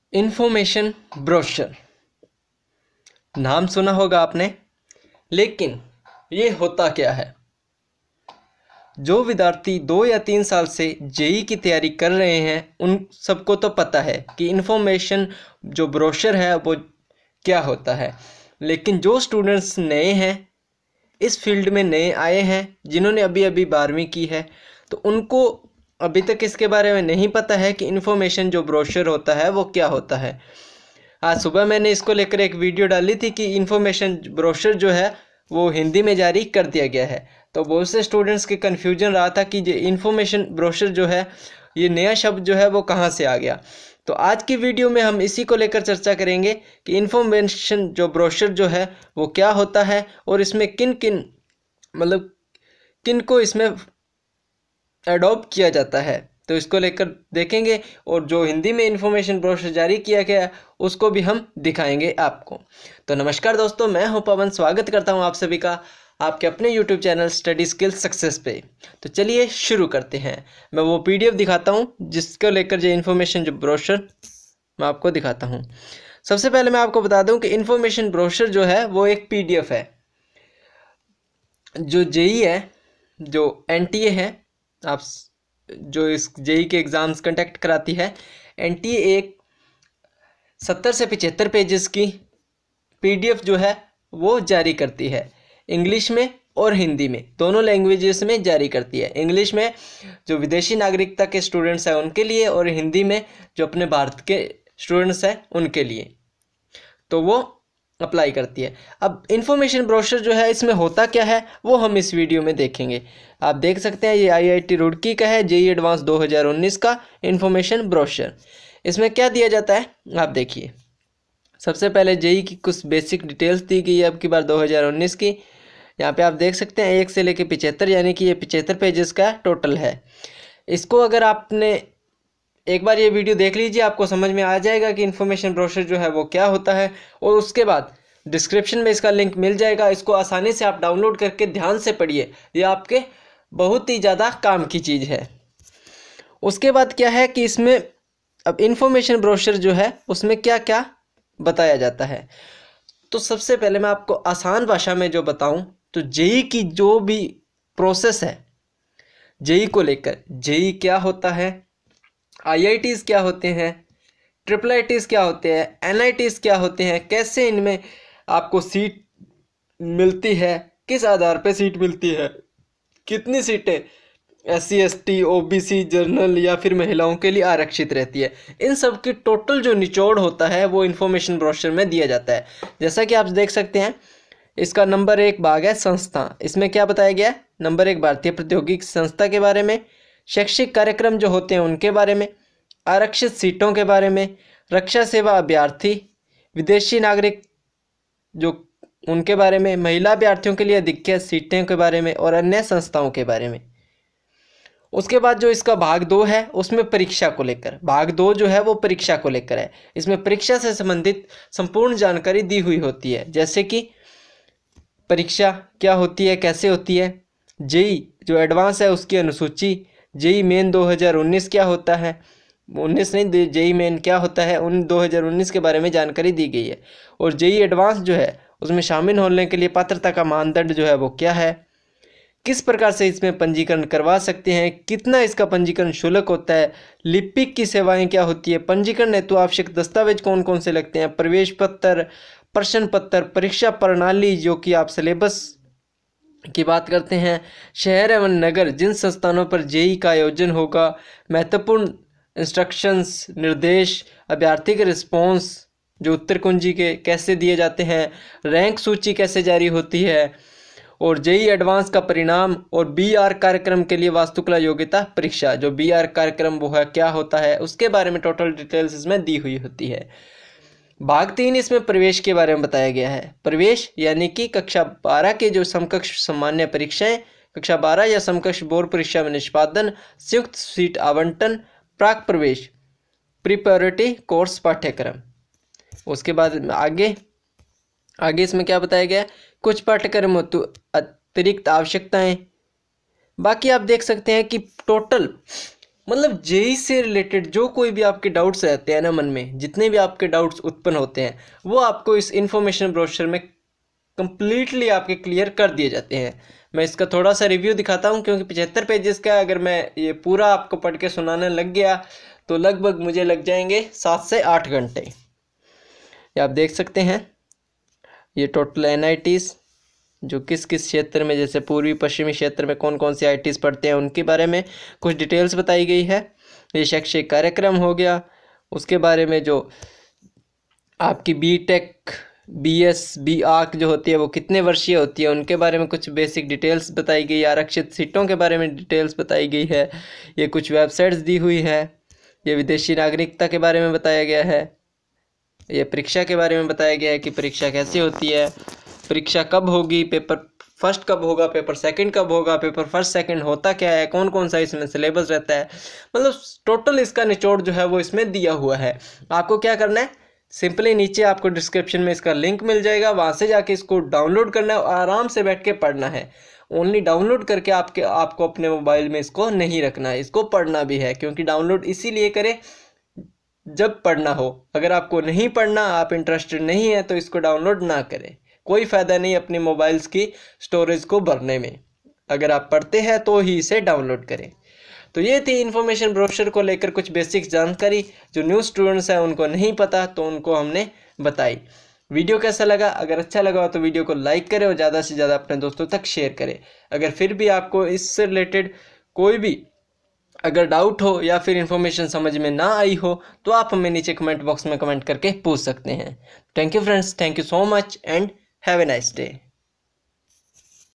Information brochure नाम सुना होगा आपने, लेकिन ये होता क्या है? जो विद्यार्थी 2 या 3 साल से जेई की तैयारी कर रहे हैं उन सबको तो पता है कि इन्फॉर्मेशन जो ब्रोशर है वो क्या होता है। लेकिन जो स्टूडेंट्स नए हैं, इस फील्ड में नए आए हैं, जिन्होंने अभी अभी 12वीं की है, तो उनको अभी तक इसके बारे में नहीं पता है कि इन्फॉर्मेशन जो ब्रोशर होता है वो क्या होता है। आज सुबह मैंने इसको लेकर एक वीडियो डाली थी कि इन्फॉर्मेशन ब्रोशर जो है वो हिंदी में जारी कर दिया गया है। तो बहुत से स्टूडेंट्स के कन्फ्यूजन रहा था कि ये इन्फॉर्मेशन ब्रोशर जो है, ये नया शब्द जो है वो कहाँ से आ गया। तो आज की वीडियो में हम इसी को लेकर चर्चा करेंगे कि इन्फॉर्मेशन जो ब्रोशर जो है वो क्या होता है और इसमें किन किन किन को इसमें अडॉप्ट किया जाता है। तो इसको लेकर देखेंगे और जो हिंदी में इन्फॉर्मेशन ब्रोशर जारी किया गया है उसको भी हम दिखाएंगे आपको। तो नमस्कार दोस्तों, मैं हूं पवन, स्वागत करता हूं आप सभी का आपके अपने YouTube channel study skill success पे। तो चलिए शुरू करते हैं। मैं वो PDF दिखाता हूं जिसको लेकर जो इन्फॉर्मेशन जो ब्रोशर मैं आपको दिखाता हूं। सबसे पहले मैं आपको बता दूं कि इन्फॉर्मेशन ब्रोशर जो है वो एक PDF है। जो जेई है, जो NTA है, आप जो इस जेई के एग्ज़ाम्स कंडक्ट कराती है, NTA एक 70 से 75 पेजेस की PDF जो है वो जारी करती है। इंग्लिश में और हिंदी में दोनों लैंग्वेजेस में जारी करती है। इंग्लिश में जो विदेशी नागरिकता के स्टूडेंट्स हैं उनके लिए, और हिंदी में जो अपने भारत के स्टूडेंट्स हैं उनके लिए, तो वो अप्लाई करती है। अब इन्फॉर्मेशन ब्रोशर जो है इसमें होता क्या है वो हम इस वीडियो में देखेंगे। आप देख सकते हैं ये IIT रुड़की का है, जेई एडवांस 2019 का इन्फॉर्मेशन ब्रोशर। इसमें क्या दिया जाता है आप देखिए। सबसे पहले जेई की कुछ बेसिक डिटेल्स दी गई है अब की बार 2019 की। यहाँ पे आप देख सकते हैं 1 से लेकर 75, यानी कि ये 75 पेजेस का टोटल है। इसको अगर आपने एक बार ये वीडियो देख लीजिए, आपको समझ में आ जाएगा कि इन्फॉर्मेशन ब्रोशर जो है वो क्या होता है। और उसके बाद डिस्क्रिप्शन में इसका लिंक मिल जाएगा, इसको आसानी से आप डाउनलोड करके ध्यान से पढ़िए, ये आपके बहुत ही ज़्यादा काम की चीज़ है। उसके बाद क्या है कि इसमें अब इन्फॉर्मेशन ब्रोशर जो है उसमें क्या क्या बताया जाता है। तो सबसे पहले मैं आपको आसान भाषा में जो बताऊं, तो जेई की जो भी प्रोसेस है जेई को लेकर, जेई क्या होता है, IITs क्या होते हैं, IIITs क्या होते हैं, NITs क्या होते हैं, कैसे इनमें आपको सीट मिलती है, किस आधार पे सीट मिलती है, कितनी सीटें SC ST OBC जनरल या फिर महिलाओं के लिए आरक्षित रहती है, इन सब की टोटल जो निचोड़ होता है वो इन्फॉर्मेशन ब्रोशर में दिया जाता है। जैसा कि आप देख सकते हैं, इसका नंबर 1 भाग है संस्था। इसमें क्या बताया गया है? नंबर 1 भारतीय प्रौद्योगिकी संस्था के बारे में, शैक्षिक कार्यक्रम जो होते हैं उनके बारे में, आरक्षित सीटों के बारे में, रक्षा सेवा अभ्यर्थी, विदेशी नागरिक जो उनके बारे में, महिला अभ्यर्थियों के लिए अधिकृत सीटें के बारे में और अन्य संस्थाओं के बारे में। उसके बाद जो इसका भाग 2 है उसमें परीक्षा को लेकर, भाग 2 जो है वो परीक्षा को लेकर है। इसमें परीक्षा से संबंधित संपूर्ण जानकारी दी हुई होती है, जैसे कि परीक्षा क्या होती है, कैसे होती है, जेई जो एडवांस है उसकी अनुसूची, जेई मेन 2019 क्या होता है, 19 नहीं, जेई मेन क्या होता है उन 2019 के बारे में जानकारी दी गई है। और जेई एडवांस जो है उसमें शामिल होने के लिए पात्रता का मानदंड जो है वो क्या है, किस प्रकार से इसमें पंजीकरण करवा सकते हैं, कितना इसका पंजीकरण शुल्क होता है, लिपिक की सेवाएं क्या होती है, पंजीकरण हेतु आवश्यक दस्तावेज कौन कौन से लगते हैं, प्रवेश पत्र, प्रश्न पत्र, परीक्षा प्रणाली जो कि आप सिलेबस की बात करते हैं, शहर एवं नगर जिन संस्थानों पर जेई का आयोजन होगा, महत्वपूर्ण इंस्ट्रक्शंस निर्देश, अभ्यर्थी के रिस्पॉन्स जो उत्तर कुंजी के कैसे दिए जाते हैं, रैंक सूची कैसे जारी होती है, और जेई एडवांस का परिणाम, और BR कार्यक्रम के लिए वास्तुकला योग्यता परीक्षा, जो BR कार्यक्रम वो है क्या होता है, उसके बारे में टोटल डिटेल्स इसमें दी हुई होती है। भाग 3 इसमें प्रवेश के बारे में बताया गया है। प्रवेश यानी कि कक्षा 12 के जो समकक्ष सामान्य परीक्षाएं, कक्षा 12 या समकक्ष बोर्ड परीक्षा में निष्पादन, संयुक्त सीट आवंटन, प्राक प्रवेश, प्रीप्रायोरिटी कोर्स पाठ्यक्रम। उसके बाद आगे इसमें क्या बताया गया है, कुछ पाठ्यक्रम हेतु अतिरिक्त आवश्यकताएं। बाकी आप देख सकते हैं कि टोटल मतलब जेई से रिलेटेड जो कोई भी आपके डाउट्स रहते हैं ना मन में, जितने भी आपके डाउट्स उत्पन्न होते हैं, वो आपको इस इन्फॉर्मेशन ब्रोशर में कंप्लीटली आपके क्लियर कर दिए जाते हैं। मैं इसका थोड़ा सा रिव्यू दिखाता हूँ, क्योंकि 75 पेजेस का अगर मैं ये पूरा आपको पढ़ के सुनाने लग गया तो लगभग मुझे लग जाएंगे 7 से 8 घंटे। ये आप देख सकते हैं, ये टोटल एनआईटीज़ जो किस किस क्षेत्र में, जैसे पूर्वी पश्चिमी क्षेत्र में कौन कौन सी आईटीज़ पढ़ते हैं उनके बारे में कुछ डिटेल्स बताई गई है। ये शैक्षिक कार्यक्रम हो गया, उसके बारे में जो आपकी बीटेक बीएस बी आर्क जो होती है वो कितने वर्षीय होती है उनके बारे में कुछ बेसिक डिटेल्स बताई गई है। आरक्षित सीटों के बारे में डिटेल्स बताई गई है। ये कुछ वेबसाइट्स दी हुई है। ये विदेशी नागरिकता के बारे में बताया गया है। ये परीक्षा के बारे में बताया गया है कि परीक्षा कैसे होती है, परीक्षा कब होगी, पेपर फर्स्ट कब होगा, पेपर सेकंड कब होगा, पेपर फर्स्ट सेकंड होता क्या है, कौन कौन सा इसमें सिलेबस रहता है। मतलब टोटल इसका निचोड़ जो है वो इसमें दिया हुआ है। आपको क्या करना है, सिंपली नीचे आपको डिस्क्रिप्शन में इसका लिंक मिल जाएगा, वहाँ से जाके इसको डाउनलोड करना है और आराम से बैठ के पढ़ना है। ओनली डाउनलोड करके आपको अपने मोबाइल में इसको नहीं रखना है, इसको पढ़ना भी है। क्योंकि डाउनलोड इसीलिए करें जब पढ़ना हो। अगर आपको नहीं पढ़ना, आप इंटरेस्टेड नहीं है, तो इसको डाउनलोड ना करें। कोई फ़ायदा नहीं अपनी मोबाइल्स की स्टोरेज को भरने में। अगर आप पढ़ते हैं तो ही इसे डाउनलोड करें। तो ये थी इन्फॉर्मेशन ब्रोशर को लेकर कुछ बेसिक जानकारी जो न्यू स्टूडेंट्स हैं उनको नहीं पता, तो उनको हमने बताई। वीडियो कैसा लगा? अगर अच्छा लगा तो वीडियो को लाइक करें और ज़्यादा से ज़्यादा अपने दोस्तों तक शेयर करें। अगर फिर भी आपको इससे रिलेटेड कोई भी अगर डाउट हो या फिर इन्फॉर्मेशन समझ में ना आई हो तो आप हमें नीचे कमेंट बॉक्स में कमेंट करके पूछ सकते हैं। Thank you friends, thank you so much and have a nice day.